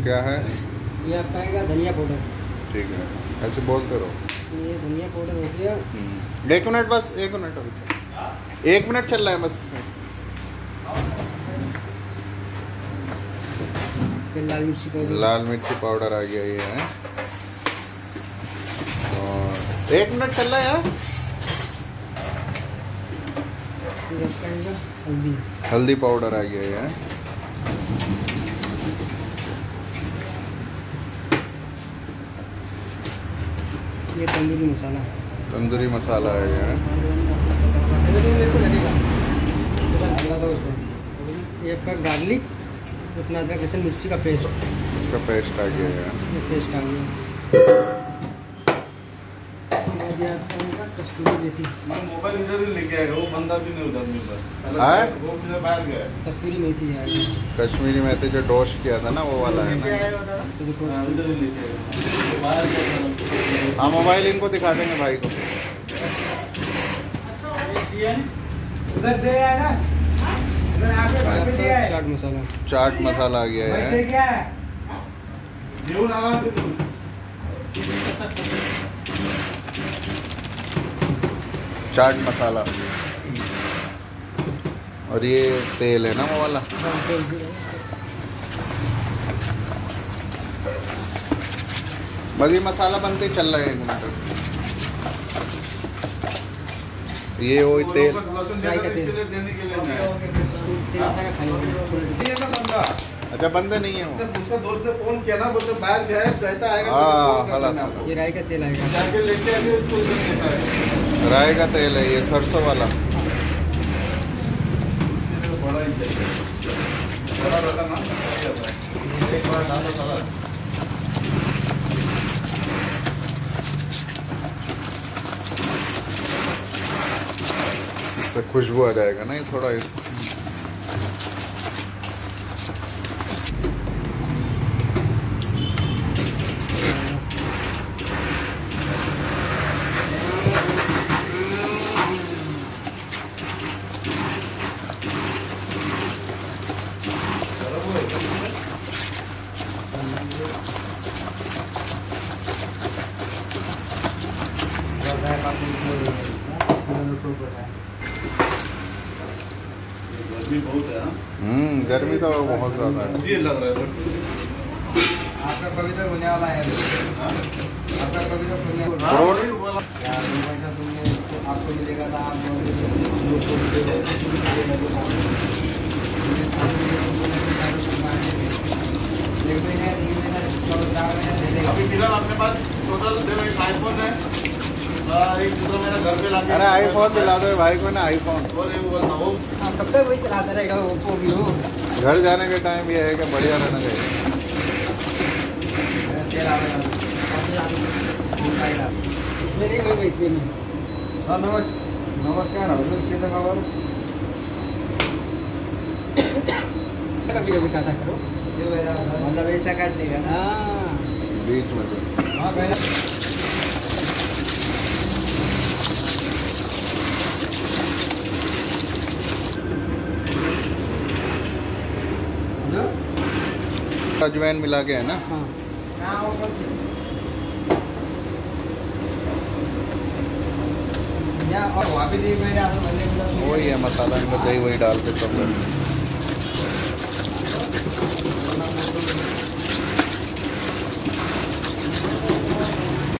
क्या है? ये आपका आएगा धनिया पाउडर। ठीक है, ऐसे बोलते रहो। ये धनिया पाउडर हो गया। 1 मिनट, बस 1 मिनट, अभी 1 मिनट चल रहा है बस। फिर लाल मिर्ची पाउडर। लाल मिर्ची पाउडर आ गया ये है। और 1 मिनट चल रहा है यार। फिर आपका आएगा हल्दी। हल्दी पाउडर आ गया ये है। ये तंदूरी मसाला। तंदूरी मसाला है ये है। ये आपका गार्लिक, अपना अदरक लहसुन मिर्ची का पेस्ट। इसका पेस्ट आ गया है। ये पेस्ट आ गया। कस्तूरी मेथी। मोबाइल इधर ही लेके आएगा, वो बंदा भी नहीं उधर मिल रहा है। वो किधर बाहर गया है। कस्तूरी मेथी है। कश्मीरी मेथी जो डोश किया था ना, वो वाला है ना। इधर ही लेके आएगा, बाहर गया। हाँ, मोबाइल इनको दिखा देंगे भाई को। उधर दे आया ना, चाट मसाला। चाट मसाला आ गया है। चाट मसाला। और ये तेल है ना वो वाला। बस ये मसाला बनते ही चल रहा है 1 मिनट। ये वो तेल। फ्राई का तेल। अच्छा, बंदे नहीं है वो। उसका दोस्त ने फोन किया ना, बोलते बाहर गया है, जैसा आएगा हाँ, तो खलास। ये राई का तेल आएगा। जाके लेके आके उसको उधर देता है। राई का तेल है ये, सरसों वाला। बड़ा ही चाहिए, बड़ा रहता ना, एक बार डालो सारा। इससे खुशबू आ जाएगा ना ये थोड़ा। गर्मी बहुत है। गर्मी तो बहुत ज़्यादा है। ये लग रहा है आपका कभी तक होने वाला है। आपका कभी तक होने वाला है। यार 2 घंटा तुमने आपको मिलेगा था। आप अभी फिलहाल अपने पास टोटल एक आईफोन है, एक दूसरा मेरा घर पे लाके। अरे आईफोन दिला दो भाई को ना, आईफोन। और ये बोल रहा हूँ, कब तक वही चलाता रहेगा ओप्पो भी हो। घर जाने के टाइम ये है कि बढ़िया रहना चाहिए। इसमें नहीं होगा इतने में। नमस्कार हजुर, के छ खबर? कभी कभी काटा करो। यो भइरहेको छ। मतलब ऐसा काट्ने का ना? हाँ, बीच में से। हाँ भइरहेको अजवाइन मिला के है ना। हाँ। कहाँ हो कति? यहाँ और वहाँ पे देखिरहेको छ भन्ने कुरा। वही है मसाला, इनमें दही वही डाल के सब।